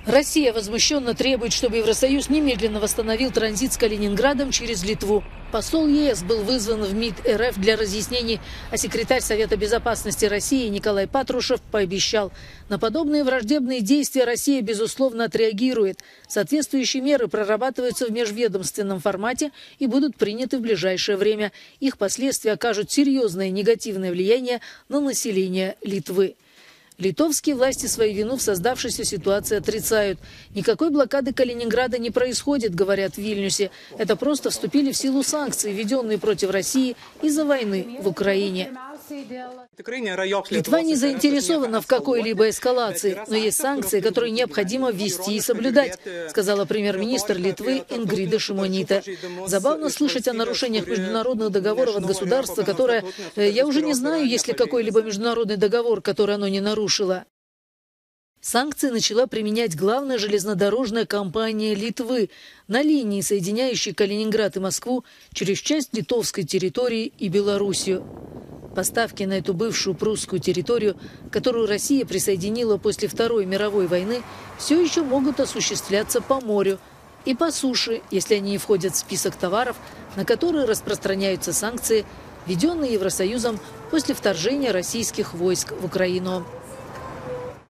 Россия возмущенно требует, чтобы Евросоюз немедленно восстановил транзит с Калининградом через Литву. Посол ЕС был вызван в МИД РФ для разъяснений, а секретарь Совета безопасности России Николай Патрушев пообещал: на подобные враждебные действия Россия, безусловно, отреагирует. Соответствующие меры прорабатываются в межведомственном формате и будут приняты в ближайшее время. Их последствия окажут серьезное негативное влияние на население Литвы. Литовские власти свою вину в создавшейся ситуации отрицают. Никакой блокады Калининграда не происходит, говорят в Вильнюсе. Это просто вступили в силу санкции, введенные против России из-за войны в Украине. Литва не заинтересована в какой-либо эскалации, но есть санкции, которые необходимо ввести и соблюдать, сказала премьер-министр Литвы Ингрида Шимонита. Забавно слышать о нарушениях международных договоров от государства, которое, я уже не знаю, есть ли какой-либо международный договор, который оно не нарушило. Санкции начала применять главная железнодорожная компания Литвы на линии, соединяющей Калининград и Москву через часть литовской территории и Белоруссию. Поставки на эту бывшую прусскую территорию, которую Россия присоединила после Второй мировой войны, все еще могут осуществляться по морю и по суше, если они не входят в список товаров, на которые распространяются санкции, введенные Евросоюзом после вторжения российских войск в Украину.